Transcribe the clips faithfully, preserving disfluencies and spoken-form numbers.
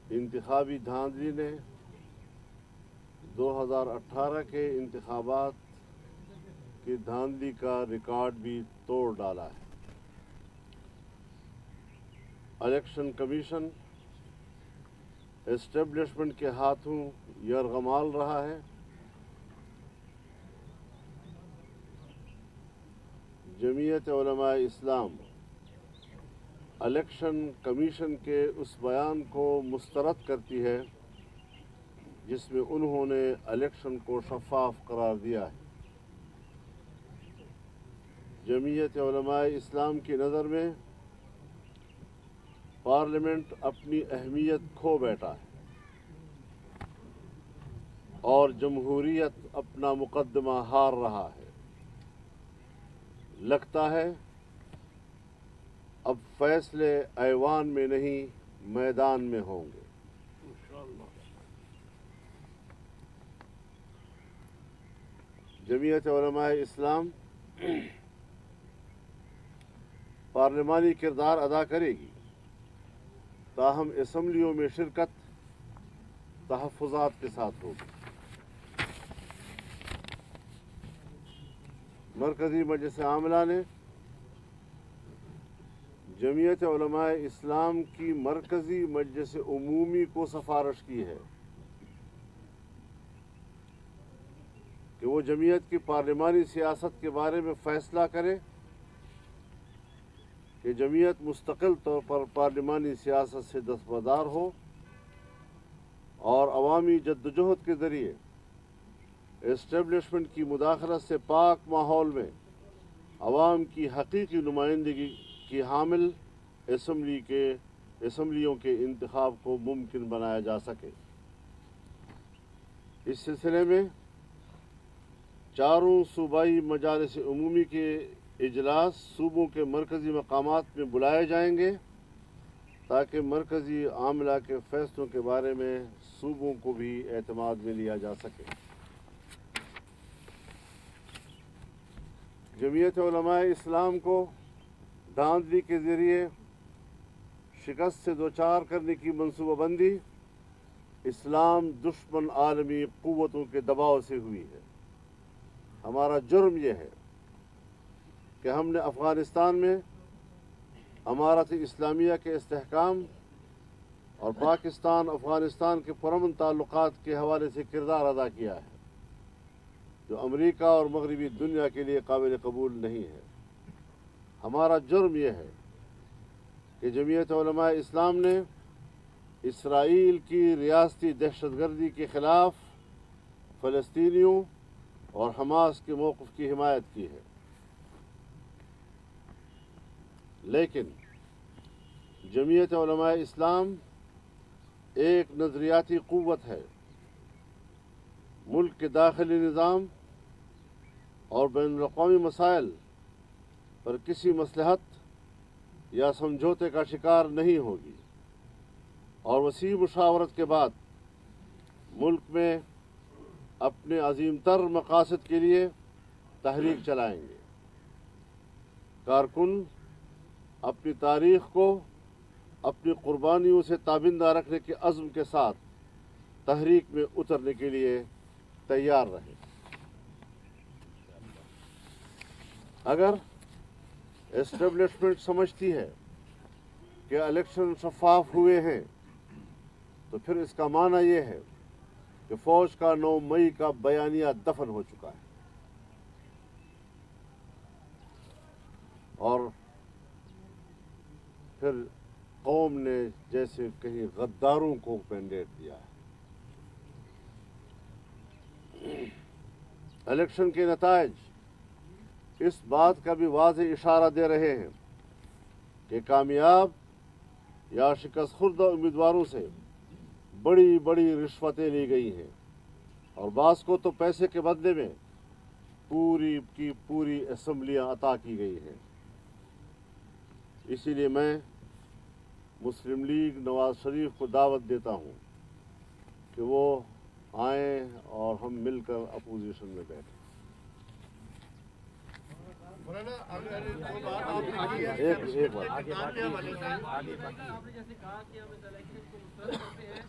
انتخابی دھاندلی نے دو ہزار اٹھارہ کے انتخابات کی دھاندلی کا ریکارڈ بھی توڑ ڈالا ہے۔ الیکشن کمیشن اسٹیبلشمنٹ کے ہاتھوں یرغمال رہا ہے۔ جمعیت علماء اسلام الیکشن کمیشن کے اس بیان کو مسترد کرتی ہے جس میں انہوں نے الیکشن کو شفاف قرار دیا ہے۔ جمعیت علماء اسلام کی نظر میں پارلیمنٹ اپنی اہمیت کھو بیٹھا ہے اور جمہوریت اپنا مقدمہ ہار رہا ہے۔ لگتا ہے اب فیصلے ایوان میں نہیں میدان میں ہوں گے۔ جمعیت علماء اسلام پارلیمانی کردار ادا کرے گی، تاہم اسمبلیوں میں شرکت تحفظات کے ساتھ ہوگی۔ مرکزی مجلس عاملہ نے جمعیت علماء اسلام کی مرکزی مجلس عمومی کو سفارش کی ہے کہ وہ جمعیت کی پارلیمانی سیاست کے بارے میں فیصلہ کرے کہ جمعیت مستقل طور پر پارلیمانی سیاست سے دستبردار ہو اور عوامی جدوجہد کے ذریعے اسٹیبلشمنٹ کی مداخلت سے پاک ماحول میں عوام کی حقیقی نمائندگی کی حامل اسمبلی کے اسمبلیوں کے انتخاب کو ممکن بنایا جا سکے۔ اس سلسلے میں چاروں صوبائی مجالس عمومی کے اجلاس صوبوں کے مرکزی مقامات میں بلائے جائیں گے تاکہ مرکزی عاملہ کے فیصلوں کے بارے میں صوبوں کو بھی اعتماد میں لیا جا سکے۔ جمعیت علماء اسلام کو دھاندلی کے ذریعے شکست سے دوچار کرنے کی منصوبہ بندی اسلام دشمن عالمی قوتوں کے دباؤ سے ہوئی ہے۔ ہمارا جرم یہ ہے کہ ہم نے افغانستان میں امارت اسلامیہ کے استحکام اور پاکستان افغانستان کے پرامن تعلقات کے حوالے سے کردار ادا کیا ہے جو امریکہ اور مغربی دنیا کے لیے قابل قبول نہیں ہے۔ ہمارا جرم یہ ہے کہ جمعیت علماء اسلام نے اسرائیل کی ریاستی دہشت گردی کے خلاف فلسطینیوں اور حماس کے موقف کی حمایت کی ہے، لیکن جمعیت علماء اسلام ایک نظریاتی قوت ہے۔ ملک کے داخلی نظام اور بین الاقوامی مسائل پر کسی مصلحت یا سمجھوتے کا شکار نہیں ہوگی اور وسیع مشاورت کے بعد ملک میں اپنے عظیم تر مقاصد کے لیے تحریک چلائیں گے۔ کارکن اپنی تاریخ کو اپنی قربانیوں سے تابندہ رکھنے کے عزم کے ساتھ تحریک میں اترنے کے لیے تیار رہیں۔ اگر اسٹیبلشمنٹ سمجھتی ہے کہ الیکشن شفاف ہوئے ہیں تو پھر اس کا معنی یہ ہے کہ فوج کا نو مئی کا بیانیہ دفن ہو چکا ہے اور پھر قوم نے جیسے کہیں غداروں کو مینڈیٹ دیا ہے۔ الیکشن کے نتائج اس بات کا بھی واضح اشارہ دے رہے ہیں کہ کامیاب یا شکست خوردہ امیدواروں سے بڑی بڑی رشوتیں لی گئی ہیں اور بعض کو تو پیسے کے بدلے میں پوری کی پوری اسمبلیاں عطا کی گئی ہیں۔ اسی لیے میں مسلم لیگ نواز شریف کو دعوت دیتا ہوں کہ وہ آئیں اور ہم مل کر اپوزیشن میں بیٹھیں۔ ایک ایک بات آپ نے جیسے کہا کہ ہم اس الیکشن کو مسترد کرتے ہیں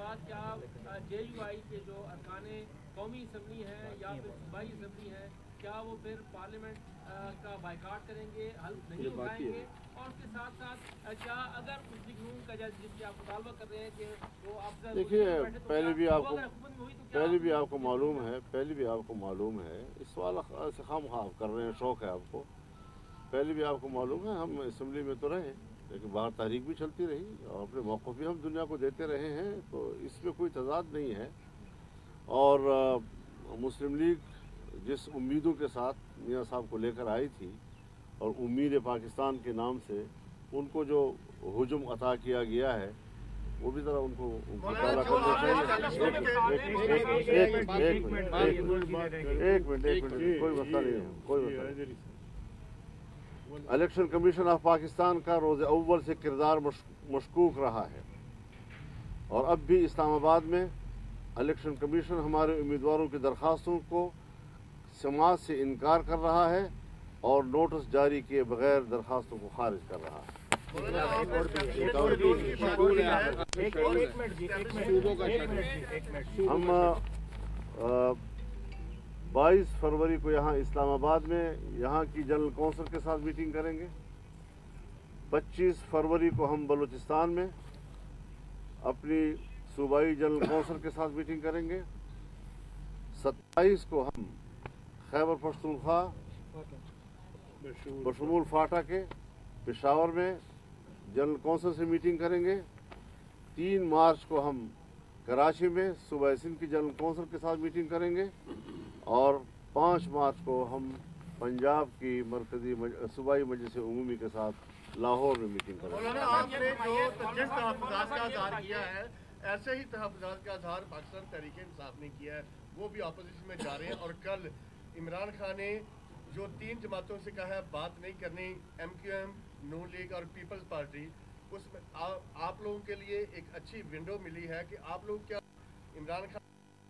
बाद क्या जे यू आई के जो अरकान कौमी असम्बली हैं या फिर सूबाई असम्बली हैं, क्या वो फिर पार्लियामेंट का बाइकाट करेंगे, हल नहीं उठाएंगे? और उसके साथ साथ क्या अगर मुस्लिम नून का जिससे आप मुतालबा कर रहे हैं कि वो अफजल, देखिए पहले भी आपको पहले भी आपको मालूम है पहले भी आपको मालूम है इस सवाल से खाम खाम कर रहे हैं, शौक है आपको। पहले भी आपको मालूम है हम असम्बली में तो रहे, लेकिन बाहर तहरीक भी चलती रही और अपने मौक़िफ़ भी हम दुनिया को देते रहे हैं, तो इसमें कोई तज़ाद नहीं है। और मुस्लिम लीग जिस उम्मीदों के साथ मियाँ साहब को लेकर आई थी और उम्मीद पाकिस्तान के नाम से उनको जो हुजूम अता किया गया है, वो भी ज़रा उनको मुताला करना चाहिए। एक मिनट एक मिनट एक मिनट एक मिनट कोई मसला नहीं है, कोई मसला नहीं। इलेक्शन कमीशन ऑफ पाकिस्तान का रोज़ अव्वल से किरदार मशकूक रहा है और अब भी इस्लामाबाद में इलेक्शन कमीशन हमारे उम्मीदवारों की दरख्वास्तों को समाज से इनकार कर रहा है और नोटिस जारी किए बगैर दरख्वास्तों को खारिज कर रहा है। हम बाईस फरवरी को यहाँ इस्लामाबाद में यहाँ की जनरल कौंसिल के साथ मीटिंग करेंगे। पच्चीस फरवरी को हम बलूचिस्तान में अपनी सूबाई जनरल कौंसिल के साथ मीटिंग करेंगे। सत्ताईस को हम खैबर पख्तूनख्वा बशमूल फाटा के पेशावर में जनरल कौंसिल से मीटिंग करेंगे। तीन मार्च को हम कराची में सूबा सिंध की जनरल कौंसिल के साथ मीटिंग करेंगे और पाँच मार्च को हम पंजाब की मरकजी सूबाई मजलिस उमूमी के साथ लाहौर में मीटिंग करेंगे। आपने जो जिस तहफ़्फ़ुज़ात का इज़हार किया है, ऐसे ही तहफ़्फ़ुज़ात का इज़हार पाकिस्तान तहरीक इंसाफ ने किया है, वो भी अपोजिशन में जा रहे हैं। और कल इमरान खान ने जो तीन जमातों से कहा है बात नहीं करनी, M Q M, Noon league और पीपल्स पार्टी, उसमें आ, आप लोगों के लिए एक अच्छी विंडो मिली है कि आप लोग क्या इमरान खान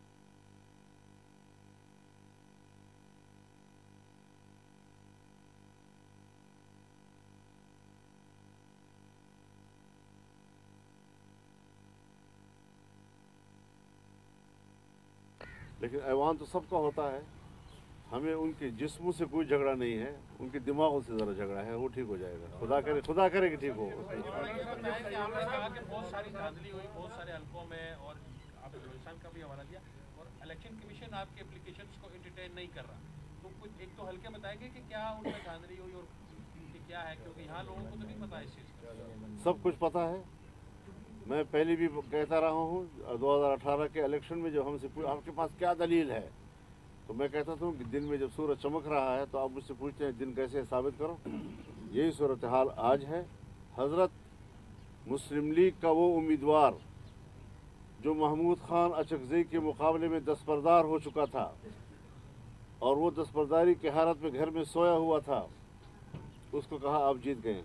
लेकिन ऐवान तो सबका होता है। हमें उनके जिस्मों से कोई झगड़ा नहीं है, उनके दिमागों से ज़रा झगड़ा है, वो ठीक हो जाएगा। खुदा करे खुदा करे कि ठीक हो। आपने कहा कि बहुत सारी धांधली हुई बहुत सारे हल्कों में और आपने बलूचिस्तान का भी हवाला दिया और इलेक्शन कमीशन आपके एप्लीकेशंस को एंटरटेन नहीं कर रहा, तो कुछ एक तो हल्के बताएंगे कि क्या उनमें धांधली हुई और क्या है, क्योंकि यहाँ लोगों को तो नहीं पता इस चीज़ का। सब कुछ पता है। मैं पहले भी कहता रहा हूँ दो हज़ार अठारह के इलेक्शन में जब हमसे आपके पास क्या दलील है, तो मैं कहता था कि दिन में जब सूरज चमक रहा है तो आप मुझसे पूछते हैं दिन कैसे साबित करो। यही सूरत हाल आज है। हज़रत मुस्लिम लीग का वो उम्मीदवार जो महमूद खान अचकज़ई के मुकाबले में दस्तबरदार हो चुका था और वो दस्तबरदारी की हालत में घर में सोया हुआ था, उसको कहा आप जीत गए हैं।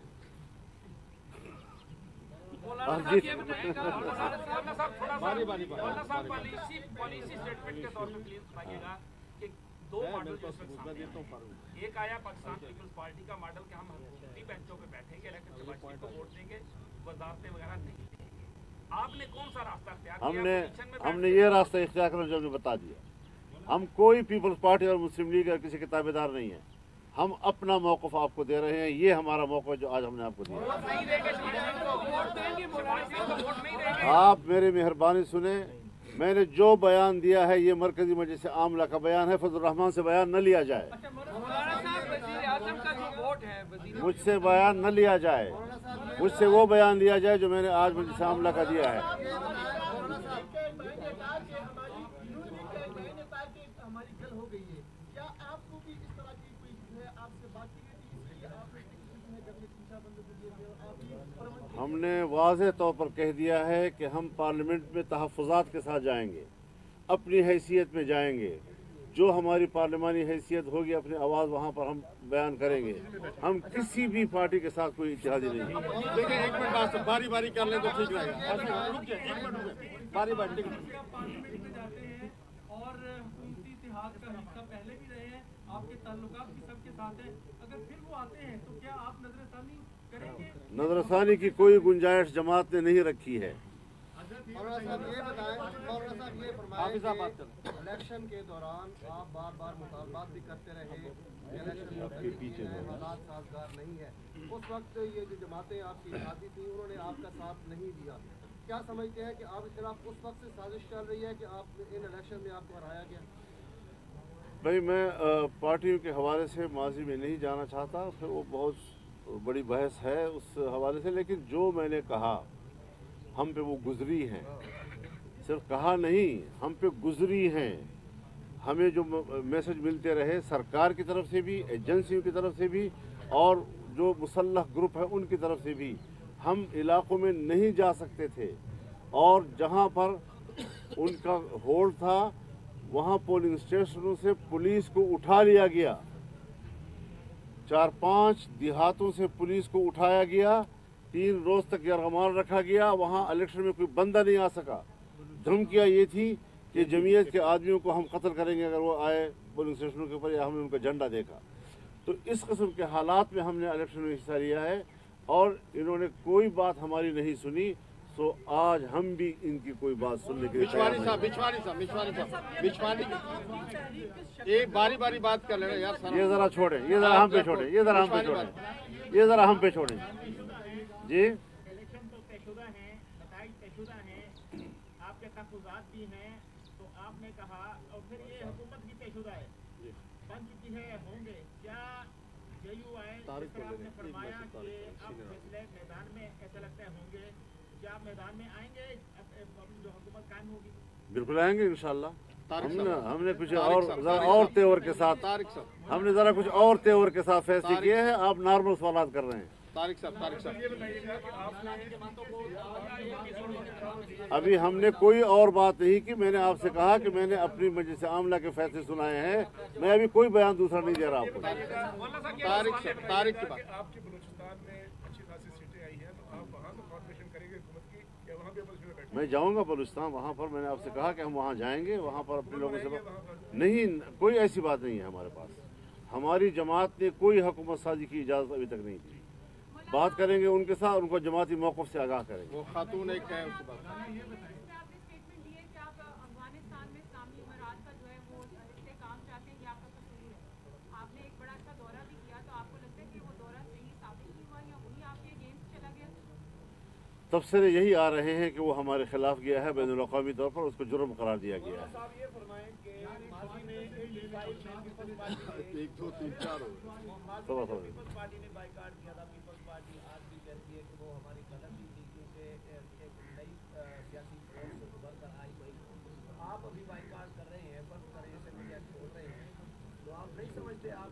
दो मॉडल जो एक आया पाकिस्तान पीपल्स पार्टी का मॉडल कि हम बेंचों पे बैठेंगे लेकिन को वोट देंगे, वजारतें वगैरह नहीं देंगे। आपने कौन सा रास्ता इख्तियार किया? हमने हमने ये रास्ता इख्तियार करना जो बता दिया। हम कोई पीपल्स पार्टी और मुस्लिम लीग या किसी के ताबेदार नहीं है। हम अपना मौक़िफ़ आपको दे रहे हैं। ये हमारा मौक़िफ़ जो आज हमने आपको दिया। आप मेरी मेहरबानी सुने, मैंने जो बयान दिया है ये मरकज़ी मजलिस आमला का बयान है, फजल रहमान से बयान न लिया जाए। मुझसे बयान न लिया जाए, मुझसे वो बयान लिया जाए जो मैंने आज मजलिस आमला का दिया है। हमने वाज़ेह तौर पर कह दिया है कि हम पार्लियामेंट में तहफ़्फ़ुज़ात के साथ जाएंगे, अपनी हैसियत में जाएंगे। जो हमारी पार्लिमानी हैसियत होगी अपनी आवाज़ वहाँ पर हम बयान करेंगे। हम किसी भी पार्टी के साथ कोई इत्तेहादी नहीं है। देखिए एक मिनट बात बारी बारी कर लें तो ठीक रहेगा। बारी बारी और इत्तेहाद का हिस्सा पहले भी रहे हैं, आपके ताल्लुकात भी सबके साथ हैं, अगर फिर वो आते हैं तो क्या आप नजरसानी करेंगे? नजरसानी की कोई गुंजाइश जमात ने नहीं रखी है। मौलाना साहब ये बताएं, मौलाना साहब ये फरमाएं कि इलेक्शन के दौरान आप बार बार मुतालबात भी करते रहे, इलेक्शन में हालात साजगार नहीं है। उस वक्त ये जो जमातें आपकी साथी थी उन्होंने आपका साथ नहीं दिया। क्या समझते हैं कि आपके खिलाफ उस वक्त से साजिश चल रही है कि आप इन इलेक्शन में आपको हराया गया? भाई मैं पार्टियों के हवाले से माजी में नहीं जाना चाहता, फिर वो बहुत बड़ी बहस है उस हवाले से। लेकिन जो मैंने कहा हम पे वो गुजरी हैं, सिर्फ कहा नहीं, हम पे गुजरी हैं। हमें जो मैसेज मिलते रहे सरकार की तरफ से भी, एजेंसियों की तरफ से भी और जो मुसल्लह ग्रुप है उनकी तरफ से भी, हम इलाकों में नहीं जा सकते थे और जहां पर उनका होल्ड था वहां पोलिंग स्टेशनों से पुलिस को उठा लिया गया। चार पांच देहातों से पुलिस को उठाया गया, तीन रोज तक यरगमाल रखा गया। वहां इलेक्शन में कोई बंदा नहीं आ सका। धमकियां ये थी कि जमीयत के आदमियों को हम कत्ल करेंगे अगर वो आए पोलिंग स्टेशनों के ऊपर या हमने उनका झंडा देखा। तो इस किस्म के हालात में हमने इलेक्शन में हिस्सा लिया है और इन्होंने कोई बात हमारी नहीं सुनी। तो आज हम भी इनकी कोई बात सुनने के लिए बिछवानी साहब बिछवानी साहब बिछवानी साहब बिछवानी एक बारी बारी बात कर लेना यार। ये जरा छोड़े, ये जरा हम पे छोड़े, ये जरा हम पे छोड़े, ये जरा हम पे छोड़े जी। इलेक्शन तो तयशुदा हैं, नताइज तयशुदा हैं, आपके तहफ़्फ़ुज़ात भी हैं, तो आपने कहा और फिर ये हुकूमत भी तयशुदा है, बन चुकी है, होंगे क्या जे यू आई आपने फरमाया कि अब फैसले मैदान में ऐसा लगता है होंगे, क्या आप मैदान में आएंगे जो हुकूमत कायम होगी? बिल्कुल आएंगे इंशाल्लाह। हमने हमने कुछ और जरा और तेवर के साथ हमने जरा कुछ और तेवर के साथ फैसले किए हैं। आप नॉर्मल सवाल कर रहे हैं। तारिक साहब तारिक साहब अभी हमने कोई और बात नहीं की। मैंने आपसे कहा कि मैंने अपनी मजलिस आमला के फैसले सुनाए हैं, मैं अभी कोई बयान दूसरा नहीं दे रहा आपको। तारिक साहब तारिक की बात, आपके बलूचिस्तान में अच्छी खासी सीटें आई हैं, तो आप वहाँ से कॉर्पोरेशन करेंगे हुकूमत की या वहाँ भी अपोजिशन में बैठे? मैं जाऊंगा बलूचिस्तान, वहाँ पर मैंने आपसे कहा कि हम वहाँ जाएंगे, वहाँ पर अपने लोगों से नहीं, कोई ऐसी बात नहीं है हमारे पास। हमारी जमात ने कोई हुकूमत साजी की इजाज़त अभी तक नहीं दी। बात करेंगे उनके साथ, उनको जमाती मौक़िफ़ से आगाह करेंगे। वो खातून एक है उसके बाद तब से यही आ रहे हैं कि वो हमारे खिलाफ गया है, बैनुल अक़वामी तौर पर उसको जुर्म करार दिया गया है। एक दो तीन चार हो पार्टी ने बाइकाट किया था, पीपल्स पार्टी आज भी कहती है कि वो हमारी गलती थी क्योंकि एक नई सियासी फोर्स उभर कर आई हुई। आप अभी बाइकाट कर रहे हैं, बंद कर रहे हैं, छोड़ रहे हैं, तो आप नहीं समझते आप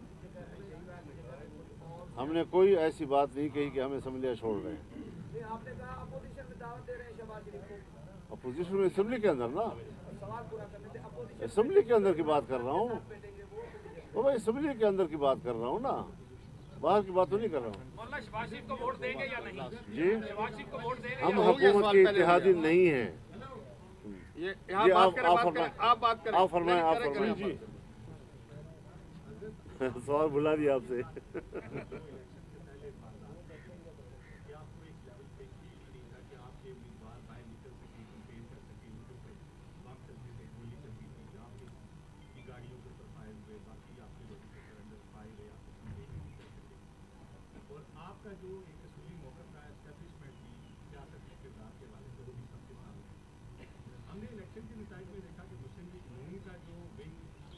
हमने कोई ऐसी बात नहीं कही कि हम असम्बलियाँ छोड़ रहे हैं। आपने कहा अपोजिशन में दावत दे रहे हैं शहबाज शरीफ को। अपोजिशन में असम्बली के अंदर ना, सवाल पूरा करने थे, अपोजिशन असम्बली के अंदर की बात कर रहा हूँ। तो भाई असम्बली के अंदर की बात कर रहा हूँ ना, बाहर की बात तो नहीं कर रहा हूँ। मौलाना शहबाज शरीफ को वोट देंगे या नहीं? जी शहबाज शरीफ को वोट देंगे? हम हुकूमत के इत्तेहादी नहीं हैं। ये जी यहाँ आप बात करें, आप बात करें, आप बात करें, आप फरमाएं, आप करें, फरमाएं करें, जी। सवाल भुला दिया आपसे। आपका जो एक असूली मौका था एस्टैब्लिशमेंट की सियासत के किरदार के बारे में वो भी सबके सामने हमने इलेक्शन के नतीजे में देखा कि मुस्लिम लीग नून का जो विंग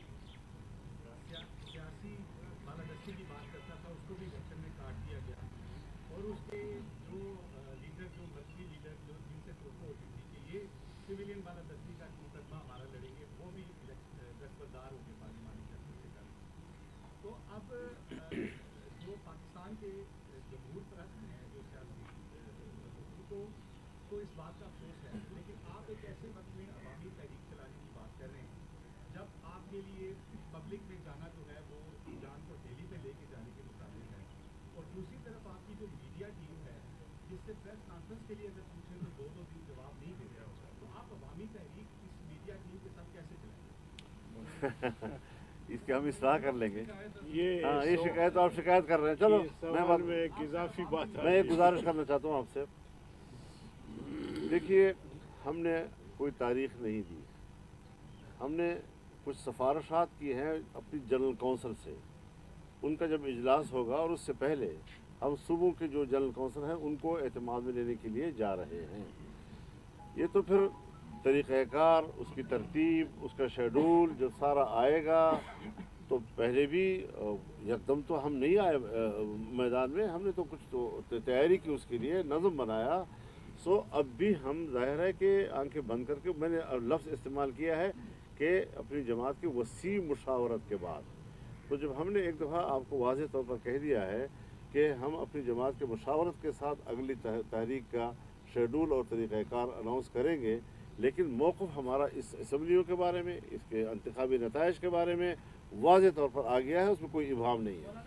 सियासी बालादस्ती की बात करता था उसको भी इलेक्शन में काट दिया गया और उसके जो लीडर जो मजहबी लीडर जो जिनसे तोफ़ा होती थी कि ये सिविलियन बालादस्ती का मुकदमा हमारा लड़ेंगे वो भी दस्तबरदार हो गए पार्लिमानी शक्ति से कर। तो अब जो पाकिस्तान के जमहूर परस्त हैं जो सियासी उनको तो इस बात का अफसोस है, लेकिन आप एक ऐसे वक्त में अवामी तहरीक चलाने की बात कर रहे हैं जब आपके लिए पब्लिक में जाना जो है वो जान को डेली पे लेके जाने के मुताबिक है और दूसरी तरफ आपकी जो मीडिया टीम है जिससे प्रेस कॉन्फ्रेंस के लिए अगर पूछें तो दो दो दिन जवाब नहीं दे रहा होता, तो आप अवामी तहरीक इस मीडिया टीम के साथ कैसे चलाएंगे? इसके हम इस्लाह कर लेंगे। ये हाँ, ये शिकायत आप शिकायत कर रहे हैं। चलो मैं बात में एक इजाफी बात मैं एक गुजारिश करना चाहता हूँ आपसे। देखिए ہم نے کوئی تاریخ نہیں دی. ہم نے کچھ سفارشات کی ہیں اپنی جنرل کونسل سے. ان کا جب اجلاس ہوگا اور اس سے پہلے ہم صوبوں کے جو جنرل کونسل ہیں ان کو اعتماد میں لینے کے لیے جا رہے ہیں. یہ تو پھر طریقہ کار، اس کی ترتیب، اس کا شیڈول جب سارا آئے گا تو پہلے بھی یکدم تو ہم نہیں آئے میدان میں. ہم نے تو کچھ تو تیاری کی، اس کے لیے نظم بنایا. سو اب بھی ہم ظاہر ہے کہ آنکھیں بند کر کے، میں نے لفظ استعمال کیا ہے کہ اپنی جماعت کی وسیع مشاورت کے بعد. تو جب ہم نے ایک دفعہ آپ کو واضح طور پر کہہ دیا ہے کہ ہم اپنی جماعت کے مشاورت کے ساتھ اگلی تحریک کا شیڈول اور طریقہ کار اناؤنس کریں گے، لیکن موقف ہمارا اس اسمبلیوں کے بارے میں، اس کے انتخابی نتائج کے بارے میں واضح طور پر آ گیا ہے. اس میں کوئی ابہام نہیں ہے.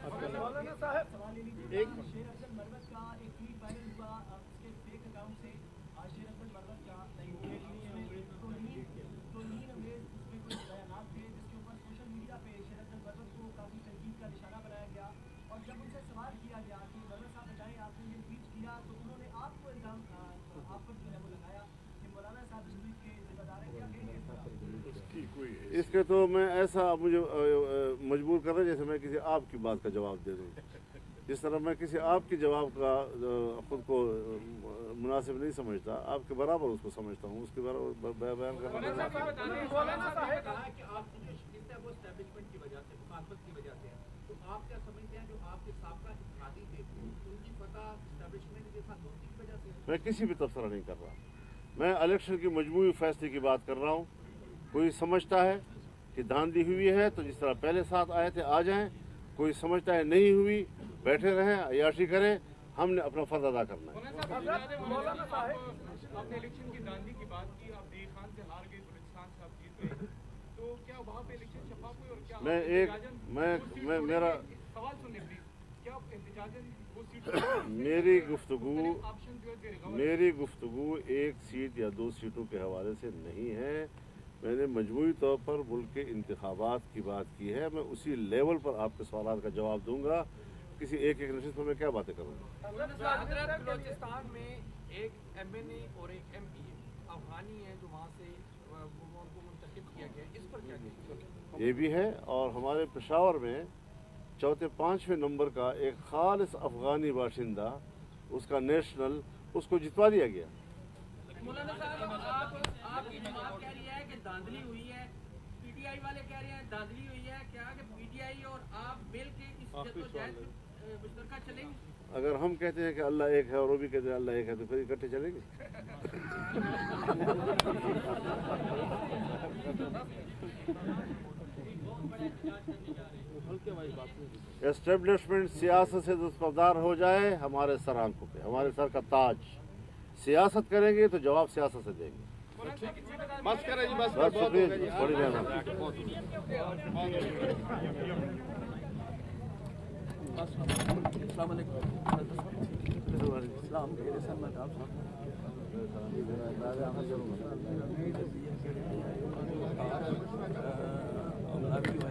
اس کے تو میں ایسا مجھے مجبور کر رہا جیسے میں کسی آپ کی بات کا جواب دے دوں. جس طرح میں کسی آپ کے جواب کا خود کو مناسب نہیں سمجھتا، آپ کے برابر اس کو سمجھتا ہوں، اس کے برابر بیان کرنا. میں کسی بھی تبصرہ نہیں کر رہا. میں الیکشن کی مجموعی فیصلے کی بات کر رہا ہوں. کوئی سمجھتا ہے کہ دھاندلی ہوئی ہے تو جس طرح پہلے ساتھ آئے تھے آ جائیں. کوئی سمجھتا ہے نہیں ہوئی، بیٹھے رہیں، عیاشی کریں. ہم نے اپنا فرض ادا کرنا ہے. آپ نے الیکشن کی دھاندلی کی بات کی، آپ دیگ خان سے ہار گئے، بلوچستان سے آپ جیت گئے، تو کیا وہاں پہ الیکشن شفاف ہوئی؟ اور کیا میں ایک میں میں میرا سوال سننے پلیز، کیا احتجاجاً وہ سیٹ میری گفتگو میری گفتگو ایک سیٹ یا دو سیٹوں کے حوالے سے نہیں ہے. میں نے مجموعی طور پر ملک کے انتخابات کی بات کی ہے. میں اسی لیول پر آپ کے سوالات کا جواب دوں گا. کسی ایک ایک نشست پر میں کیا باتیں کروں گا؟ حضرت بلوچستان میں ایک ایم این اے اور ایک ایم پی اے افغانی ہے جو وہاں سے ان کو منتخب کیا گیا، اس پر کیا کہیں؟ یہ بھی ہے. اور ہمارے پشاور میں چوتھے پانچویں نمبر کا ایک خالص افغانی باشندہ، اس کا نیشنل، اس کو جتوا دیا گیا. مولانا صاحب، آپ کی جماعت کہہ رہی ہے کہ دھاندلی ہوئی ہے، پی ٹی آئی والے کہہ رہے ہیں دھاندلی ہوئی ہے، کیا کہ پی ٹی آئی اور آپ مل کے اس جدوجہد مشترکہ چلیں گے؟ اگر ہم کہتے ہیں کہ اللہ ایک ہے اور وہ بھی کہتے ہیں اللہ ایک ہے تو پھر اکٹھے چلیں گے. اسٹیبلشمنٹ سیاست سے دستبردار ہو جائے ہمارے سر آنکھوں پہ، ہمارے سر کا تاج. سیاست کریں گے تو جواب سیاست سے دیں گے. بس کریں جی، بس بس شکریہ، بڑی مہربانی. السلام علیکم.